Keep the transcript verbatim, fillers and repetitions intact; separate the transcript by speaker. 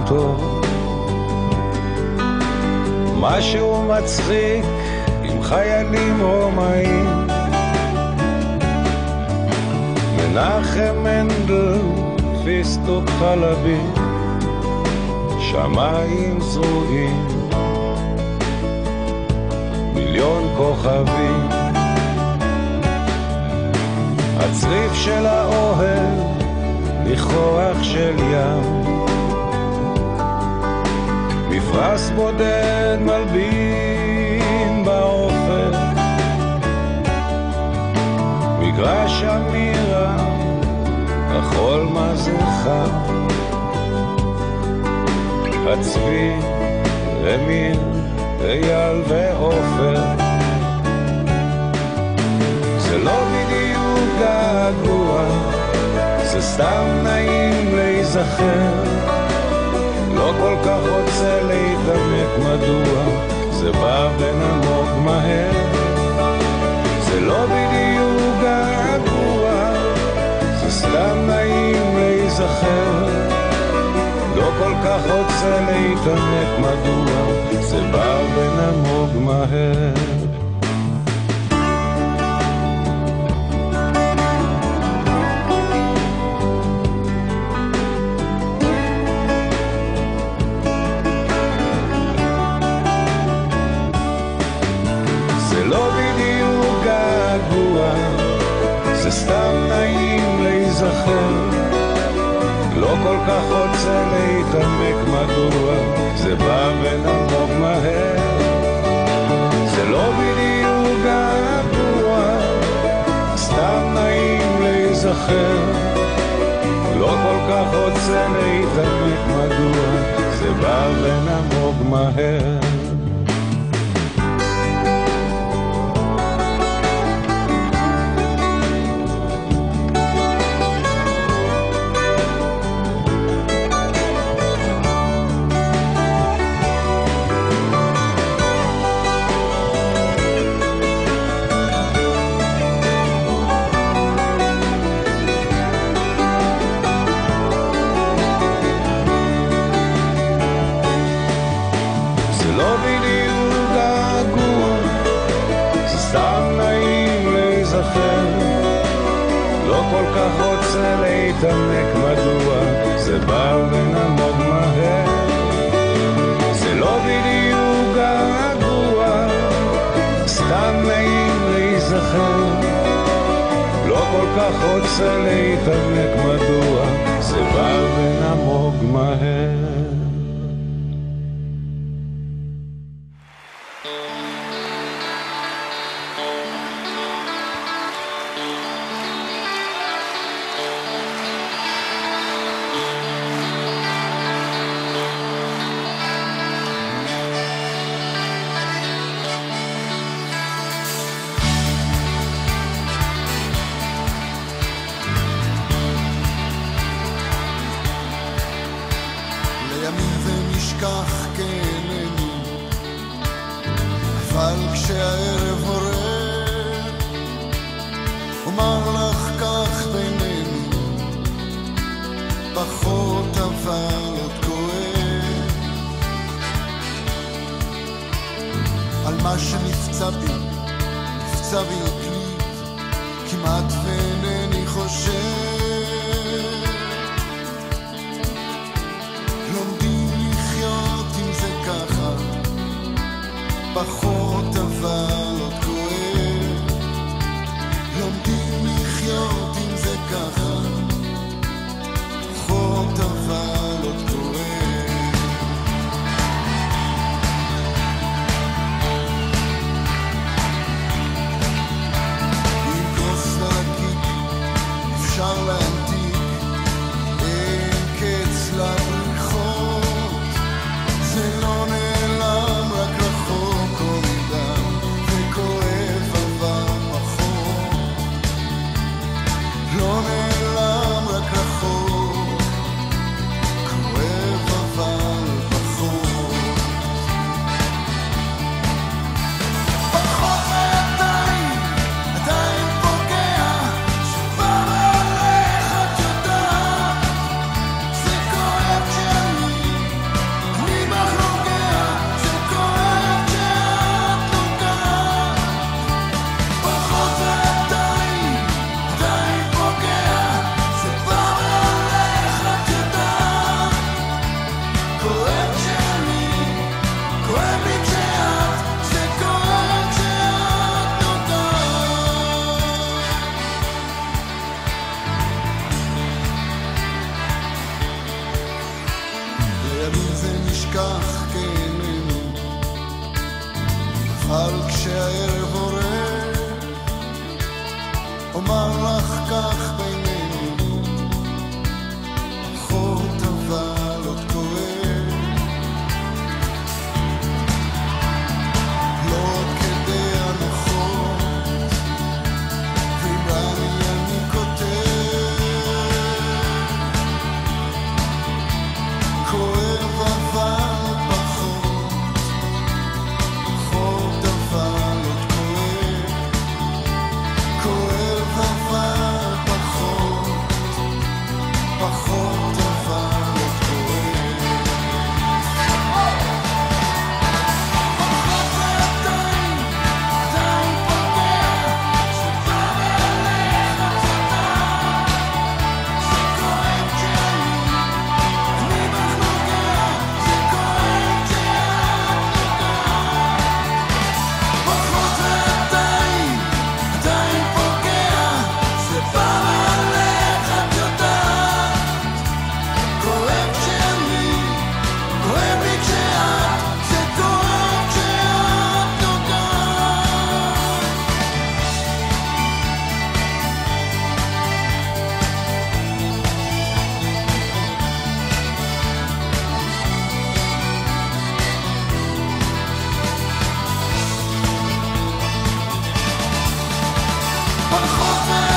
Speaker 1: טוב, משהו מצחיק עם חיילים רומאים, מנחם מנדל, פיסטוק חלבי, שמיים זרועים, מיליון כוכבים, הצריף של האוהל, ניחוח של ים, מפרס בודד מלבין באופן, מגרש אמירה, החול מזכה, הצבי, אמיר, אייל ואופר, זה לא בדיוק געגוע, זה סתם נעים להיזכר, לא כל כך רוצה להתעמק מדוע, זה בא ונמוג מהר, זה לא בדיוק געגוע, זה סתם נעים להיזכר, לא כל כך רוצה להתעמק מדוע, זה בא ונמוג מהר. זה סתם נעים להיזכר, לא כל כך רוצה להתעמק מדוע, זה בא ונמוג מהר, זה לא בדיוק געגוע, סתם נעים להיזכר, לא כל כך רוצה להתעמק מדוע, זה בא ונמוג מהר. כל כך רוצה להתעמק מדוע, זה בא ונמוג מהר, זה לא בדיוק געגוע, סתם נעים להיזכר, לא כל כך רוצה להתעמק מדוע, זה בא ונמוג מהר.
Speaker 2: זה לא נעלם, רק רחוק או מדי. אבל כשהערב עורר אומר לך כך בינינו פחות אבל עוד כואב לא עוד כדי הנוחות ואם רני אני כותב כואב אבל פחות פחות אבל עוד כואב כואב אבל פחות פחות אבל עוד כואב פחות זה עדיין עדיין פוגע שבא מעליך הצדה שכואב כשאני אני בך נוגע זה כואב כשאת נוגעת פחות זה עדיין עדיין פוגע שבא מעליך את יודעת כואב כשאני כואב לי כשאת זה כואב כשאת נוגעת פחות זה